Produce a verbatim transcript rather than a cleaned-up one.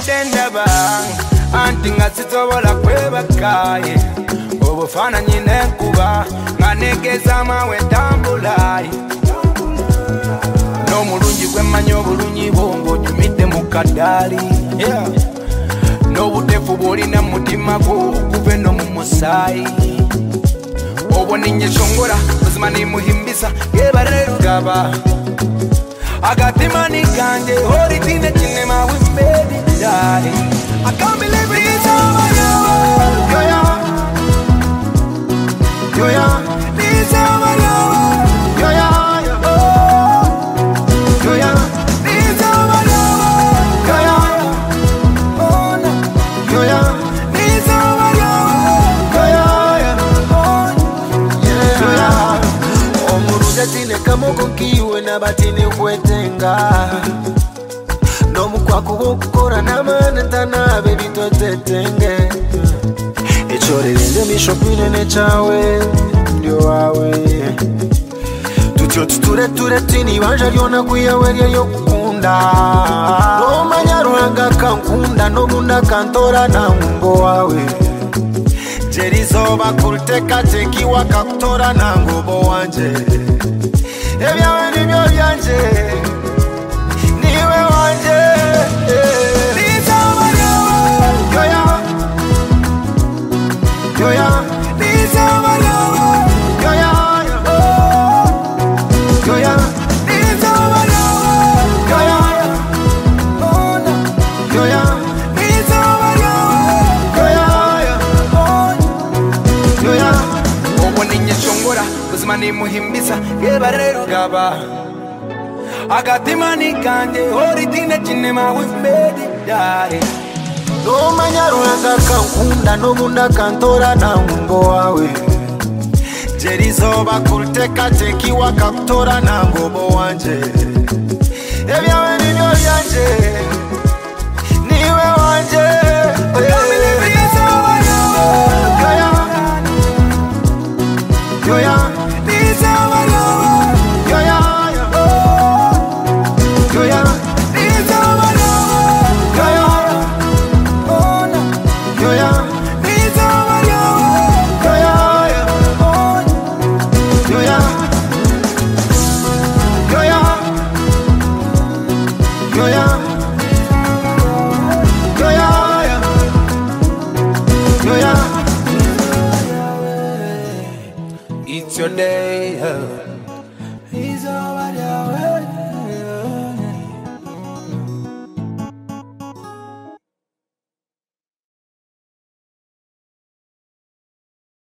dendaba anti nga sitobola kwebakaye obufaananyi n'enkuba nga negeza amawe ntambulayi n'omulungi gwe mmanyi obulungi bwo ng'ojumidde mu kaddaali n'obuteefu bw'olina mu mutima gwo okuva eno mu musaayi obwo ninnyeshongola buzima nimuhimbisa yeebale Rugaba agatimani kange horitine kinema we made it die. I can't believe it is over now. Yo ya, yo ya, it's over now. Yo ya, yo ya, it's over now. Yo ya, oh no, yo ya, it's over now. Yo ya, yeah, yo ya. Omuruja tine kamoko kiwe na batine kwetenga. No mukwaku wokukora namana ntanabe bitotetenge echore rende mishopine nechawe ndio wawe tutyo tuture ture tini banja lyona kuyawerya yokukunda no manyaruhanga kankunda no munda kantora na ngo wawe jerizoba kuruteka teki wakakutora na ngobo wanje ebyawe nibyo byanje Buzimani muhimbisa yeebale Rugaba agatimani kange horitine kinema we made it die. No manyaruhanga kankunda no munda kantora na ngo wawe jerizoba kuruteka teki wakakutora na ngobo wanje ebyawe nibyo byanje niwe wanje yo ya it's your day.